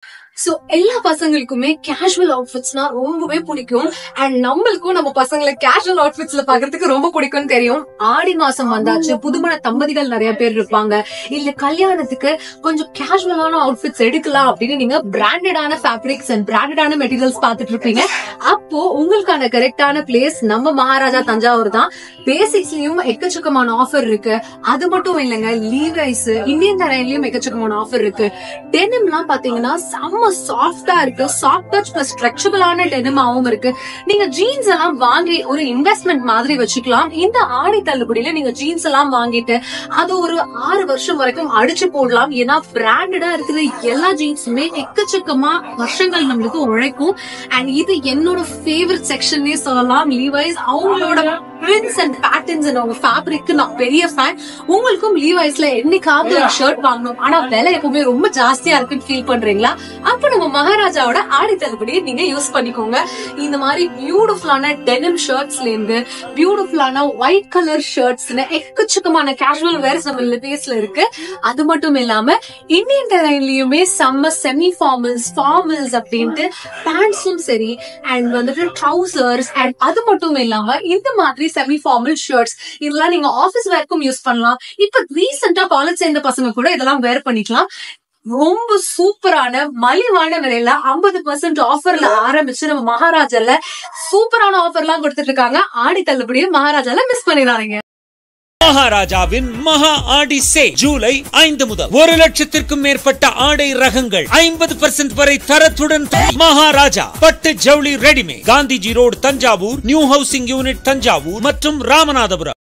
So எல்லா பசங்களுக்குமே casual அவுட்ஃபிட்ஸ்னா ரொம்பவே பிடிக்கும். அண்ட் நம்மளுக்கும் நம்ம பசங்களை கேஷுவல் அவுட்ஃபிட்ஸ்ல பாக்குறதுக்கு ரொம்ப பிடிக்கும்னு தெரியும். ஆடி மாசம் வந்தாச்சு, புதுமண தம்பதிகள் நிறைய பேர் இருப்பாங்க. இல்ல கல்யாணத்துக்கு கொஞ்சம் கேஷுவலான அவுட்ஃபிட்ஸ் எடுக்கலாம் அப்படின்னு நீங்க பிராண்டடான ஃபேப்ரிக்ஸ் அண்ட் பிராண்டடான மெட்டீரியல்ஸ் பாத்துட்டு இருப்பீங்க. அப்போ உங்களுக்கான கரெக்டான பிளேஸ் நம்ம மகாராஜா தஞ்சாவூர் தான். பேசிக்ஸ்லயும் எக்கச்சக்கமான ஆஃபர் இருக்கு. அது மட்டும் இல்லைங்க, லீவைஸ் இந்தியன் தரையிலயும் எக்கச்சக்கமான ஆஃபர் இருக்கு. டெனிம் எல்லாம் பாத்தீங்கன்னா செம்ம சாஃப்டா இருக்கு. சாஃப்ட் டச் பிளஸ் ஸ்ட்ரெச்சபிளான டெனிமாவும் இருக்கு. நீங்க ஜீன்ஸ் எல்லாம் வாங்கி ஒரு இன்வெஸ்ட்மெண்ட் மாதிரி வச்சுக்கலாம். இந்த ஆடை தள்ளுபடியில நீங்க ஜீன்ஸ் எல்லாம் வாங்கிட்டு அது ஒரு 6 வருஷம் வரைக்கும் அடிச்சு போடலாம். ஏன்னா பிராண்டடா இருக்கிற எல்லா ஜீன்ஸுமே எக்கச்சக்கமா வருஷங்கள் நம்மளுக்கு உழைக்கும். அண்ட் இது என்னோட ஃபேவரட் செக்ஷன்னே சொல்லலாம். லீவைஸ் அவங்களோட பிரிண்ட்ஸ் அண்ட் பேட்டர்ன்ஸ் அண்ட் அவங்க ஃபேப்ரிக் நான் பெரிய ஃபேன். உங்களுக்கும் லீவைஸ்ல என்னைக்காவது ஒரு ஷர்ட் வாங்கணும், ஆனா விலை எப்பவுமே ரொம்ப ஜாஸ்தியா இருக்குன்னு ஃபீல் பண்றீங்களா? அப்ப நம்ம மகாராஜாவோட ஆடை தள்ளுபடியை நீங்க யூஸ் பண்ணிக்கோங்க. இந்த மாதிரி பியூட்டிஃபுல்லான டெனிம் ஷர்ட்ஸ்ல இருந்து பியூட்டிஃபுல்லான ஒயிட் கலர் ஷர்ட்ஸ்னு எக்கச்சக்கமான கேஷுவல் வேர்ஸ் நம்ம லிவேஸ்ல இருக்கு. அது மட்டும் இல்லாம இந்தியன் டெரைன்லயுமே செம்ம செமி ஃபார்மல்ஸ், ஃபார்மல்ஸ் அப்படின்ட்டு பேண்ட்ஸும் சரி அண்ட் வந்துட்டு ட்ரௌசர்ஸ் அண்ட் அது மட்டும் இல்லாம இந்த மாதிரி செமி ஃபார்மல் ஷர்ட்ஸ் இதெல்லாம் நீங்க ஆபீஸ் வேர்க்கும் யூஸ் பண்ணலாம். இப்ப ரீசெண்டா காலேஜ் சேர்ந்த பசங்க கூட இதெல்லாம் வேர் பண்ணிக்கலாம். ரொம்ப சூப்பரான மலிவான விலையில 50% ஆஃபர்ல ஆரம்பிச்சு நம்ம மகாராஜால சூப்பரான ஆஃபர் எல்லாம் கொடுத்துட்டு இருக்காங்க. ஆடி தள்ளுபடியை மகாராஜால மிஸ் பண்ணிடாதீங்க. மகாராஜாவின் மகா ஆடி சேல் ஜூலை 5 முதல் 1 லட்சத்திற்கும் மேற்பட்ட ஆடை ரகங்கள் 50% வரை தரத்துடன். மகாராஜா பட்டு ஜவுளி readymade, Gandhiji road Thanjavur, new housing unit Thanjavur மற்றும் ராமநாதபுரம்.